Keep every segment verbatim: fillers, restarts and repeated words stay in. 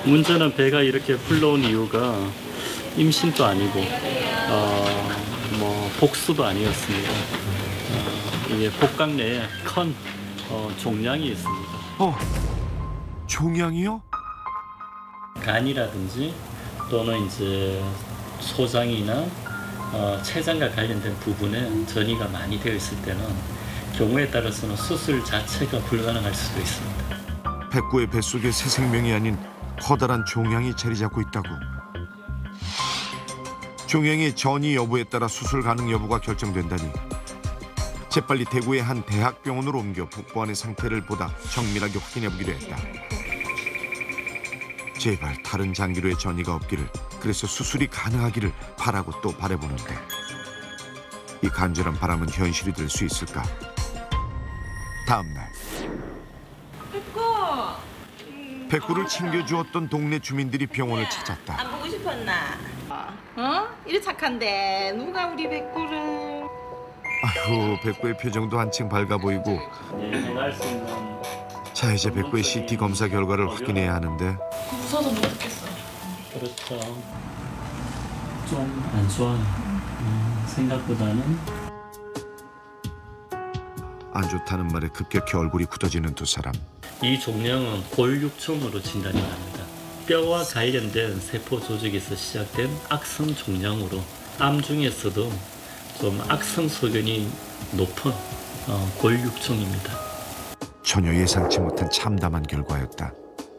문제는 배가 이렇게 흘러온 이유가 임신도 아니고 어, 뭐 복수도 아니었습니다. 어, 이게 복강 내에 큰 어, 종양이 있습니다. 어, 종양이요? 간이라든지 또는 이제 소장이나 어, 췌장과 관련된 부분에 전이가 많이 되어 있을 때는 경우에 따라서는 수술 자체가 불가능할 수도 있습니다. 백구의 뱃속에 새 생명이 아닌 커다란 종양이 자리 잡고 있다고. 종양의 전이 여부에 따라 수술 가능 여부가 결정된다니 재빨리 대구의 한 대학병원으로 옮겨 복부안의 상태를 보다 정밀하게 확인해보기로 했다. 제발 다른 장기로의 전이가 없기를, 그래서 수술이 가능하기를 바라고 또 바라보는데 이 간절한 바람은 현실이 될 수 있을까? 다음 날 백구! 음, 백구를 챙겨주었던 동네 주민들이 병원을 찾았다. 안 보고 싶었나? 어? 이래 착한데 누가 우리 백구를... 아휴, 백구의 표정도 한층 밝아 보이고. 예, 행할 수 있는 자, 이제 백구의 씨티 검사 결과를 확인해야 하는데. 무서워서 못 듣겠어. 그렇죠. 좀 안 좋아요. 음, 생각보다는. 안 좋다는 말에 급격히 얼굴이 굳어지는 두 사람. 이 종양은 골육종으로 진단이 납니다. 뼈와 관련된 세포 조직에서 시작된 악성 종양으로 암 중에서도 좀 악성 소견이 높은 어, 골육종입니다. 전혀 예상치 못한 참담한 결과였다.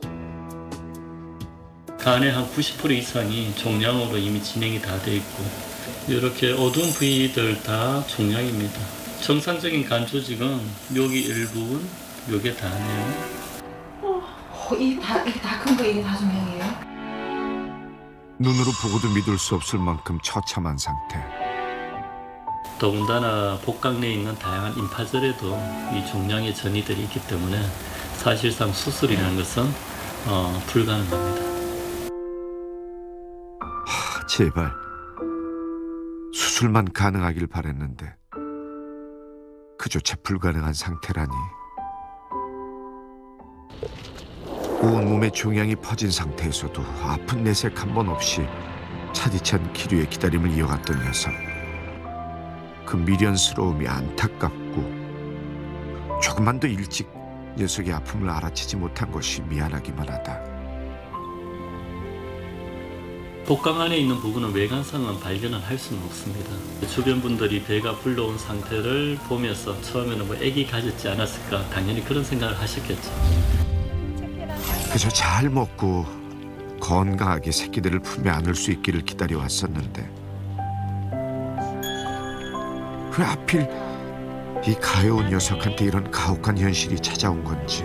간의 한 구십 퍼센트 이상이 종양으로 이미 진행이 다 돼 있고 이렇게 어두운 부위들 다 종양입니다. 정상적인 간 조직은 여기 일부분, 요게 다네요. 어, 이게 다, 이게 다 큰 거, 이게 다 종양이에요? 눈으로 보고도 믿을 수 없을 만큼 처참한 상태. 더군다나 복강 내에 있는 다양한 임파절에도 이 종양의 전이들이 있기 때문에 사실상 수술이라는 것은 어, 불가능합니다. 하, 제발 수술만 가능하길 바랬는데 그조차 불가능한 상태라니. 온몸에 종양이 퍼진 상태에서도 아픈 내색 한 번 없이 차디찬 기류의 기다림을 이어갔던 녀석. 그 미련스러움이 안타깝고 조금만 더 일찍 녀석의 아픔을 알아채지 못한 것이 미안하기만 하다. 복강 안에 있는 부분은 외관상은 발견을 할 수는 없습니다. 주변 분들이 배가 불러온 상태를 보면서 처음에는 뭐 애기 가졌지 않았을까, 당연히 그런 생각을 하셨겠죠. 그저 잘 먹고 건강하게 새끼들을 품에 안을 수 있기를 기다려왔었는데 왜 하필 이 가여운 녀석한테 이런 가혹한 현실이 찾아온 건지.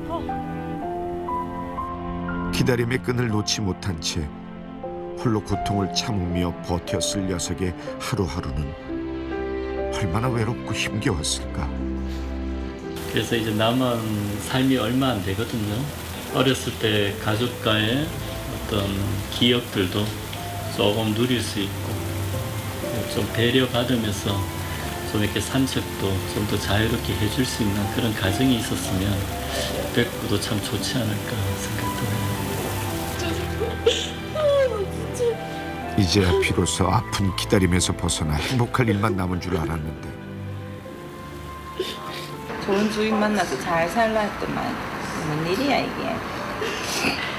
기다림의 끈을 놓지 못한 채 홀로 고통을 참으며 버텼을 녀석의 하루하루는 얼마나 외롭고 힘겨웠을까. 그래서 이제 남은 삶이 얼마 안 되거든요. 어렸을 때 가족과의 어떤 기억들도 조금 누릴 수 있고 좀 배려받으면서 좀 이렇게 산책도 좀 더 자유롭게 해줄 수 있는 그런 가정이 있었으면 백구도 참 좋지 않을까 생각도 해요. 이제야 비로소 아픈 기다림에서 벗어나 행복할 일만 남은 줄 알았는데. 좋은 주인 만나서 잘 살라 했더만 무슨 일이야 이게.